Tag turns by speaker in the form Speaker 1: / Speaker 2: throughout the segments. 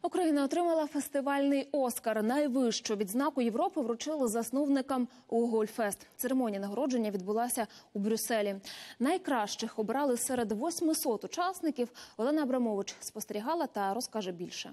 Speaker 1: Україна отримала фестивальний «Оскар». Найвищу відзнаку Європи вручили засновникам «Гогольфест». Церемонія нагородження відбулася у Брюсселі. Найкращих обрали серед 800 учасників. Олена Абрамович спостерігала та розкаже більше.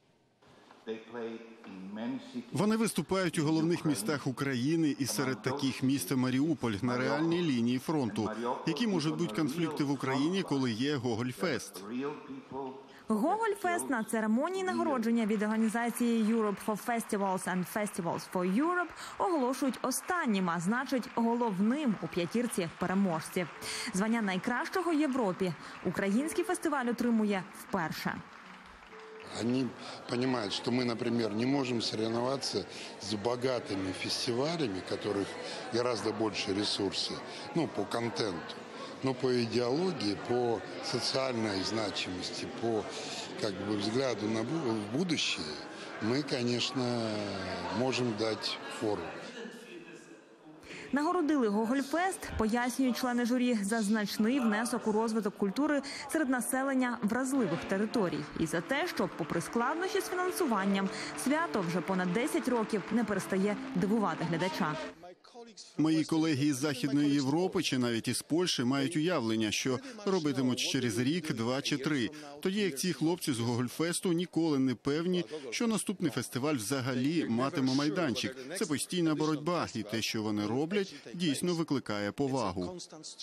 Speaker 2: Вони виступають у головних містах України і серед таких міст Маріуполь на реальній лінії фронту. Які можуть бути конфлікти в Україні, коли є Гогольфест?
Speaker 3: Гогольфест на церемонії нагородження від організації Europe for Festivals and Festivals for Europe оголошують останнім, а значить головним у п'ятірці переможців. Звання найкращого в Європі український фестиваль отримує вперше.
Speaker 4: Они понимают, что мы, например, не можем соревноваться с богатыми фестивалями, у которых гораздо больше ресурсы, по контенту, но по идеологии, по социальной значимости, по взгляду на будущее, мы, конечно, можем дать фору.
Speaker 3: Нагородили Гогольфест, пояснюють члени журі, за значний внесок у розвиток культури серед населення вразливих територій. І за те, що, попри складнощі з фінансуванням, свято вже понад 10 років не перестає дивувати глядача.
Speaker 2: Мої колеги із Західної Європи чи навіть із Польщі мають уявлення, що робитимуть через рік, 2 чи 3. Тоді як ці хлопці з Гогольфесту ніколи не певні, що наступний фестиваль взагалі матиме майданчик. Це постійна боротьба, і те, що вони роблять, дійсно викликає повагу.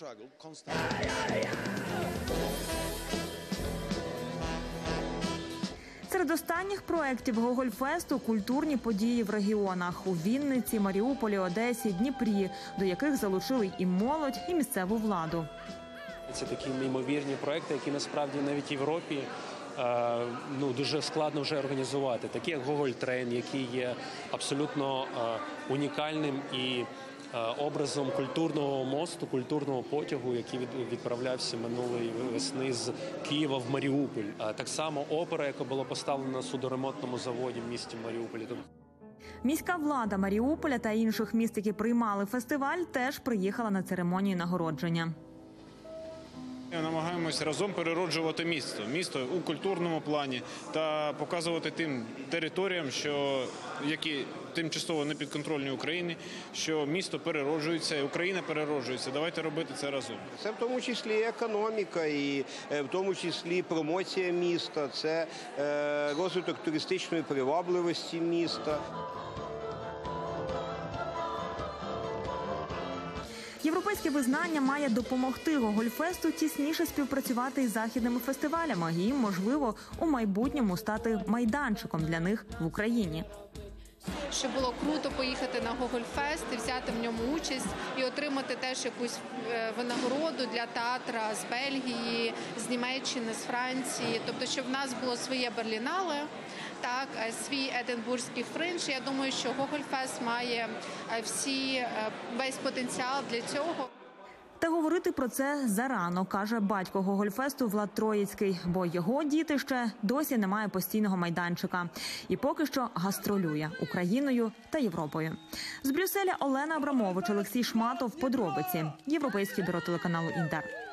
Speaker 3: Серед останніх проєктів Гогольфесту – культурні події в регіонах – у Вінниці, Маріуполі, Одесі, Дніпрі, до яких залучили і молодь, і місцеву владу.
Speaker 5: Це такі неймовірні проєкти, які насправді навіть в Європі дуже складно вже організувати. Такі як Гогольтрейн, який є абсолютно унікальним і образом культурного мосту, культурного потягу, який відправлявся минулої весни з Києва в Маріуполь. Так само опера, яка була поставлена на судоремонтному заводі в місті Маріуполі.
Speaker 3: Міська влада Маріуполя та інших міст, які приймали фестиваль, теж приїхала на церемонію нагородження.
Speaker 6: Намагаємося разом перероджувати місто у культурному плані та показувати тим територіям, які тимчасово не підконтрольні Україні, що місто перероджується, і Україна перероджується. Давайте робити це разом.
Speaker 7: Це в тому числі і економіка, і в тому числі і промоція міста, це розвиток туристичної привабливості міста.
Speaker 3: Європейське визнання має допомогти Гогольфесту тісніше співпрацювати із західними фестивалями і, можливо, у майбутньому стати майданчиком для них в Україні.
Speaker 8: Що було круто поїхати на Гогольфест і взяти в ньому участь і отримати теж якусь винагороду для театра з Бельгії, з Німеччини, з Франції. Тобто, щоб в нас було своє Берлінале, свій Единбурзький фринж. Я думаю, що Гогольфест має весь потенціал для цього.
Speaker 3: Та говорити про це зарано, каже батько Гогольфесту Влад Троїцький, бо його діти ще досі не має постійного майданчика. І поки що гастролює Україною та Європою. З Брюсселя Олена Абрамович, Олексій Шматов, подробиці. Європейське бюро телеканалу «Інтер».